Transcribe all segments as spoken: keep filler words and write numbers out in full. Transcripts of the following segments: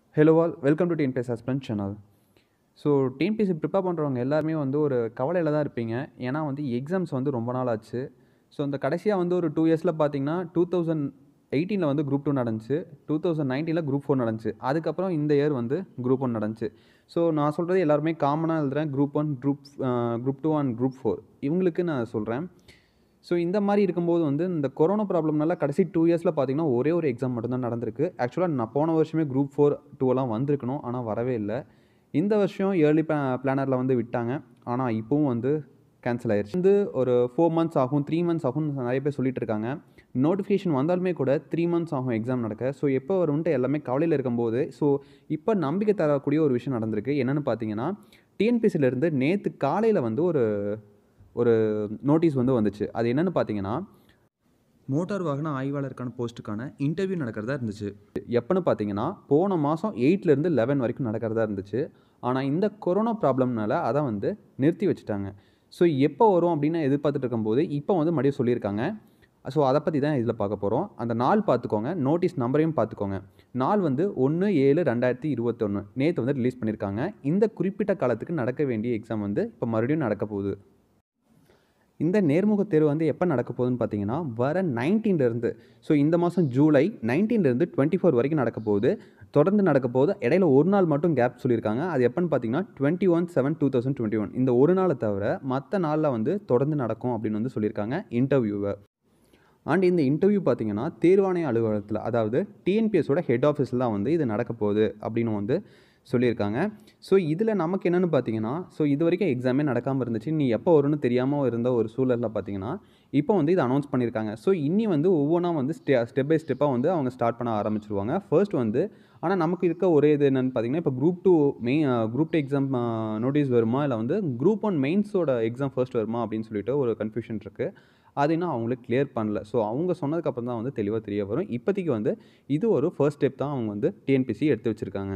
Hello all, welcome to T N P S C Aspirant channel. So TNPSC prepare பண்ணுறவங்க எல்லாருமே வந்து ஒரு கவலையில் தான் இருப்பீங்க. ஏன்னா வந்து எக்ஸாம்ஸ் வந்து ரொம்ப நாள் ஆச்சு. ஸோ இந்த கடைசியாக வந்து ஒரு டூ இயர்ஸில் பார்த்தீங்கன்னா டூ தௌசண்ட் எயிட்டீனில் வந்து குரூப் டூ நடந்துச்சு, டூ தௌசண்ட் நைன்டீனில் குரூப் ஃபோர் நடந்துச்சு, அதுக்கப்புறம் இந்த இயர் வந்து குரூப் ஒன் நடந்துச்சு. ஸோ நான் சொல்கிறது எல்லாருமே காமனாக எழுதுகிறேன், group one group group two and group four இவங்களுக்கு நான் சொல்கிறேன். ஸோ இந்த மாதிரி இருக்கும்போது வந்து இந்த கொரோனா ப்ராப்ளம்னால கடைசி டூ இயர்ஸில் பார்த்தீங்கன்னா ஒரே ஒரு எக்ஸாம் மட்டும்தான் நடந்திருக்கு. ஆக்சுவலாக நான் போன வருஷமே குரூப் ஃபோர் டூவெல்லாம் வந்திருக்கணும், ஆனால் வரவே இல்லை. இந்த வருஷம் ஏர்லி பிளா பிளானரில் வந்து விட்டாங்க, ஆனால் இப்போவும் வந்து கேன்சல் ஆயிடுச்சு. வந்து ஒரு ஃபோர் மந்த்ஸ் ஆகும், த்ரீ மந்த்ஸ் ஆகும்னு நிறைய பேர் சொல்லிட்டு இருக்காங்க. நோட்டிஃபிகேஷன் வந்தாலுமே கூட த்ரீ மந்த்ஸ் ஆகும் எக்ஸாம் நடக்க. ஸோ எப்போ வரும்ன்ட்டு எல்லாமே கவலையில் இருக்கும்போது ஸோ இப்போ நம்பிக்கை தரக்கூடிய ஒரு விஷயம் நடந்திருக்கு. என்னென்னு பார்த்தீங்கன்னா, டிஎன்பிஎஸ்சிலேருந்து நேற்று காலையில் வந்து ஒரு ஒரு நோட்டீஸ் வந்து வந்துச்சு. அது என்னென்னு பார்த்தீங்கன்னா, மோட்டார் வாகன ஆய்வாளருக்கான போஸ்ட்டுக்கான இன்டர்வியூ நடக்கிறதா இருந்துச்சு. எப்போன்னு பார்த்தீங்கன்னா, போன மாதம் எயிட்லேருந்து லெவன் வரைக்கும் நடக்கிறதா இருந்துச்சு. ஆனால் இந்த கொரோனா ப்ராப்ளம்னால அதை வந்து நிறுத்தி வச்சுட்டாங்க. ஸோ எப்போ வரும் அப்படின்னு எதிர்பார்த்துட்டு இருக்கும்போது இப்போ வந்து மறுபடியும் சொல்லியிருக்காங்க. ஸோ அதை பற்றி தான் இதில் பார்க்க போகிறோம். அந்த நாள் பார்த்துக்கோங்க, நோட்டீஸ் நம்பரையும் பார்த்துக்கோங்க. நாள் வந்து ஒன்று ஏழு ரெண்டாயிரத்தி இருபத்தொன்று நேற்று வந்து ரிலீஸ் பண்ணியிருக்காங்க. இந்த குறிப்பிட்ட காலத்துக்கு நடக்க வேண்டிய எக்ஸாம் வந்து இப்போ மறுபடியும் நடக்க போகுது. இந்த நேர்முக தேர்வு வந்து எப்போ நடக்க போகுதுன்னு பார்த்தீங்கன்னா, வர நைன்டீன்லேருந்து ஸோ இந்த மாதம் ஜூலை நைன்டீன்லேருந்து டுவெண்ட்டி ஃபோர் வரைக்கும் நடக்க போகுது. தொடர்ந்து நடக்க போகுது. இடையில ஒரு நாள் மட்டும் கேப் சொல்லியிருக்காங்க. அது எப்போன்னு பார்த்தீங்கன்னா twenty one seven two thousand twenty one இந்த ஒரு நாளை தவிர மற்ற நாளில் வந்து தொடர்ந்து நடக்கும் அப்படின்னு வந்து சொல்லியிருக்காங்க இன்டர்வியூவை. அண்ட் இந்த இன்டர்வியூ பார்த்தீங்கன்னா தேர்வாணைய அலுவலகத்தில், அதாவது டிஎன்பிஎஸோட ஹெட் ஆஃபீஸில் தான் வந்து இது நடக்க போகுது அப்படின்னு வந்து சொல்லியிருக்காங்க. ஸோ இதில் நமக்கு என்னென்னு பார்த்தீங்கன்னா, ஸோ இது வரைக்கும் எக்ஸாமே நடக்காமல் இருந்துச்சு. நீ எப்போ வரும்னு தெரியாமல் இருந்த ஒரு சூழலில் பார்த்தீங்கன்னா, இப்போ வந்து இதை அனௌன்ஸ் பண்ணியிருக்காங்க. ஸோ இன்னி வந்து ஒவ்வொன்றா வந்து ஸ்டெ ஸ்டெப் பை ஸ்டெப்பாக வந்து அவங்க ஸ்டார்ட் பண்ண ஆரம்பிச்சிருவாங்க. ஃபர்ஸ்ட் வந்து ஆனால் நமக்கு இருக்க ஒரே இது என்னென்னு பார்த்தீங்கன்னா, இப்போ group two main group two exam notice வருமா, இல்லை வந்து குரூப் ஒன் மெயின்ஸோட எக்ஸாம் ஃபர்ஸ்ட் வருமா அப்படின்னு சொல்லிட்டு ஒரு கன்ஃபியூஷன் இருக்குது. அது இன்னும் அவங்களுக்கு கிளியர் பண்ணல. ஸோ அவங்க சொன்னதுக்கப்புறம் தான் வந்து தெளிவாக தெரிய வரும். இப்போதைக்கு வந்து இது ஒரு ஃபர்ஸ்ட் ஸ்டெப் தான் அவங்க வந்து டிஎன்பிஎஸ்சி எடுத்து வச்சுருக்காங்க.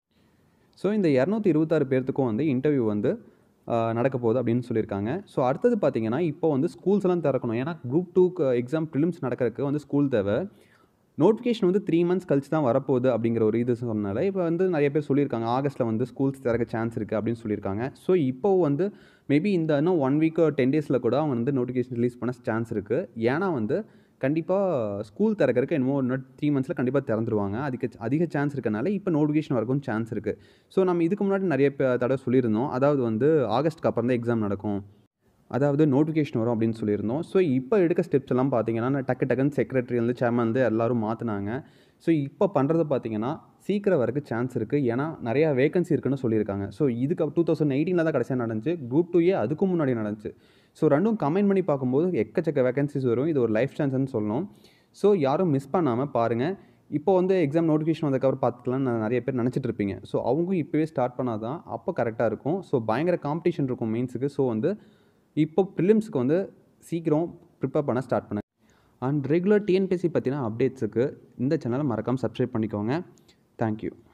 ஸோ இந்த இரநூத்தி இருபத்தாறு பேர்த்துக்கும் வந்து இன்டர்வியூ வந்து நடக்க போகுது அப்படின்னு சொல்லியிருக்காங்க. ஸோ அடுத்தது பார்த்தீங்கன்னா, இப்போ வந்து ஸ்கூல்ஸ்லாம் திறக்கணும். ஏன்னா குரூப் டூக்கு எக்ஸாம் ப்ரிலிம்ஸ் நடக்கிறதுக்கு வந்து ஸ்கூல் தேவை. நோட்டிஃபிகேஷன் வந்து த்ரீ மந்த்ஸ் கழிச்சு தான் வரப்போகுது அப்படிங்கிற ஒரு இது சொன்னனால இப்போ வந்து நிறைய பேர் சொல்லியிருக்காங்க ஆகஸ்ட்டில் வந்து ஸ்கூல்ஸ் திறக்க சான்ஸ் இருக்குது அப்படின்னு சொல்லியிருக்காங்க. ஸோ இப்போ வந்து மேபி இந்த இன்னும் ஒன் வீக் டென் டேஸில் கூட அவங்க வந்து நோட்டிஃபிகேஷன் ரிலீஸ் பண்ண சான்ஸ் இருக்குது. ஏன்னா வந்து கண்டிப்பாக ஸ்கூல் திறக்கிறதுக்கு என்னமோ இன்னும் த்ரீ மந்த்ஸில் கண்டிப்பாக திறந்துருவாங்க. அதுக்கு அதிக சான்ஸ் இருக்கனால இப்போ நோட்டிஃபிகேஷன் வரக்கும் சான்ஸ் இருக்குது. ஸோ நம்ம இதுக்கு முன்னாடி நிறைய தடவை சொல்லியிருந்தோம், அதாவது வந்து ஆகஸ்ட்டுக்கு அப்புறம் தான் எக்ஸாம் நடக்கும், அதாவது நோட்டிஃபிகேஷன் வரும் அப்படின்னு சொல்லியிருந்தோம். ஸோ இப்போ எடுக்க ஸ்டெப்ஸ் எல்லாம் பார்த்தீங்கன்னா, டக்கு டக்குன்னு செக்ரட்டரி வந்து சேர்மன் வந்து எல்லோரும் மாற்றினாங்க. ஸோ இப்போ பண்ணுறது பார்த்தீங்கன்னா சீக்கிரம் வரக்கு சான்ஸ் இருக்குது. ஏன்னா நிறையா வேகன்சி இருக்குன்னு சொல்லியிருக்காங்க. ஸோ இதுக்கு டூ தௌசண்ட் எயிட்டீனில் தான் கடைசியாக நடந்துச்சு. குரூப் டூயே அதுக்கும் முன்னாடி நடந்துச்சு. ஸோ ரெண்டும் கம்பைன் பண்ணி பார்க்கும்போது எக்கச்சக்க வேகன்சிஸ் வரும். இது ஒரு லைஃப் சான்ஸ்னு சொல்லணும். ஸோ யாரும் மிஸ் பண்ணாமல் பாருங்கள். இப்போ வந்து எக்ஸாம் நோட்டிஃபிகேஷன் வந்ததுக்கப்புறம் பார்த்துக்கலாம்னு நிறைய பேர் நினச்சிட்டு இருப்பீங்க. ஸோ அவங்க இப்போவே ஸ்டார்ட் பண்ணால் தான் அப்போ கரெக்டாக இருக்கும். ஸோ பயங்கர காம்படிஷன் இருக்கும் மெயின்ஸுக்கு. ஸோ வந்து இப்போ ப்ரிலிம்ஸுக்கு வந்து சீக்கிரம் ப்ரிப்பேர் பண்ண ஸ்டார்ட் பண்ணுங்க. அண்ட் ரெகுலர் டிஎன்பிஎஸ்சி பற்றின அப்டேட்ஸுக்கு இந்த சேனலை மறக்காமல் சப்ஸ்கிரைப் பண்ணிக்கோங்க. தேங்க்யூ.